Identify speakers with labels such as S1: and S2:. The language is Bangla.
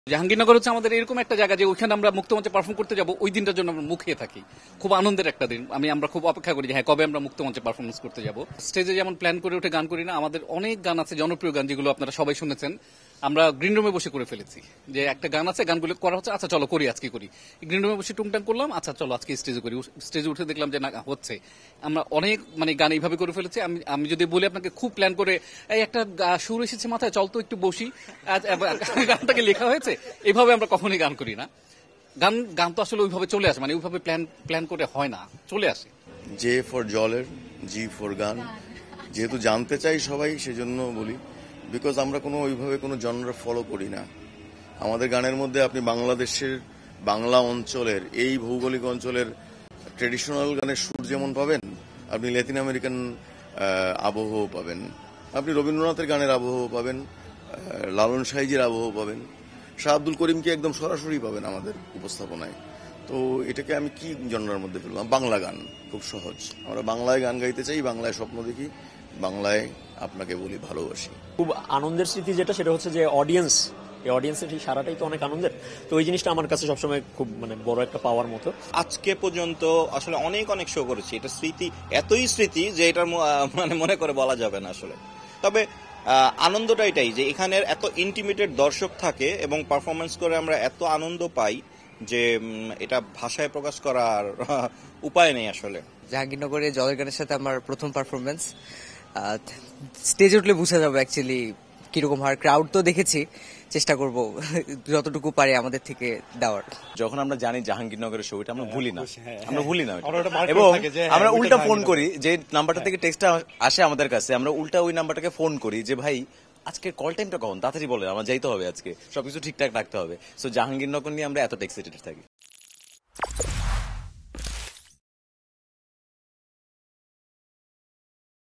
S1: জাহাঙ্গীরনগর হচ্ছে আমাদের এরকম একটা জায়গা যে ওইখানে আমরা মুক্তমঞ্চে পারফর্ম করতে যাব, ওই দিনটার জন্য আমরা মুখিয়ে থাকি। খুব আনন্দের একটা দিন, আমরা খুব অপেক্ষা করি যে হ্যাঁ কবে আমরা মুক্তমঞ্চে পারফরমেন্স করতে যাব। স্টেজে যেমন প্ল্যান করে উঠে গান করি না, আমাদের অনেক গান আছে জনপ্রিয় গান যেগুলো আপনারা সবাই শুনেছেন, আমরা গ্রিন রুমে বসে করে ফেলেছি। যে একটা গান আছে, গানগুলো করা হচ্ছে, আচ্ছা চলো করি, আজকে করি। গ্রিন রুমে বসে টুংটাং করলাম, আচ্ছা চলো আজকে স্টেজে করি। স্টেজে উঠে দেখলাম যে না হচ্ছে। আমরা অনেক গান এইভাবে করে ফেলেছি। আমি যদি বলি আপনাকে, খুব প্ল্যান করে এই একটা সুর এসেছে মাথায়, চল তো একটু বসি, গানটাকে লেখা হয়েছে, এইভাবে আমরা কখনোই গান করি না। গান তো আসলে ওইভাবে চলে আসে, ওইভাবে প্ল্যান করে হয় না, চলে আসে।
S2: জে ফর জলের, জি ফর গান। যেহেতু জানতে চাই সবাই, সেজন্য বলি, বিকজ আমরা ওইভাবে কোনো জনরা ফলো করি না। আমাদের গানের মধ্যে আপনি বাংলাদেশের বাংলা অঞ্চলের, এই ভৌগোলিক অঞ্চলের ট্রেডিশনাল গানের সুর যেমন পাবেন, আপনি ল্যাতিন আমেরিকান আবহ পাবেন, আপনি রবীন্দ্রনাথের গানের আবহ পাবেন, লালন সাইজির আবহ পাবেন, শাহ আব্দুল করিমকে একদম সরাসরি পাবেন আমাদের উপস্থাপনায়। তো এটাকে আমি কি জনরার মধ্যে ফেললাম? বাংলা গান, খুব সহজ। আমরা বাংলায় গান গাইতে চাই, বাংলায় স্বপ্ন দেখি, বাংলায় আপনাকে বলি ভালোবাসি।
S3: খুব আনন্দের স্মৃতি যেটা, সেটা হচ্ছে যে এই অডিয়েন্সের ঠিক সারাটাই তো অনেক আনন্দের। তো ওই জিনিসটা আমার কাছে সবসময় খুব বড় একটা পাওয়ার মতো।
S4: আজকে পর্যন্ত আসলে অনেক শো করেছি, এটা স্মৃতি, এতই স্মৃতি যে এটার মনে করে বলা যাবে না আসলে। তবে আনন্দটা এটাই যে এখানের এত ইন্টিমেটেড দর্শক থাকে এবং পারফরমেন্স করে আমরা এত আনন্দ পাই যে এটা ভাষায় প্রকাশ করার উপায় নেই আসলে।
S5: জাহাঙ্গীরনগরে জলের গানের সাথে আমার প্রথম পারফরমেন্স। স্টেজে উঠলে বোঝা যাবে অ্যাকচুয়ালি কিরকম হয়। ক্রাউড তো দেখেছি, চেষ্টা করব যতটুকু পারি আমাদের থেকে দেওয়ার।
S6: যখন আমরা জানি জাহাঙ্গীরনগরের ছবিটা আমরা ভুলি না, এবং আমরা উল্টা ফোন করি, যে নাম্বারটা থেকে টেক্সটটা আসে আমাদের কাছে, আমরা উল্টা ওই নাম্বারটাকে ফোন করি যে ভাই আজকে কল টাইমটা কখন, তাড়াতাড়ি বলে, আমার যাইতে হবে, আজকে সবকিছু ঠিকঠাক রাখতে হবে। সো জাহাঙ্গীরনগর নিয়ে আমরা এত এক্সাইটেড থাকি।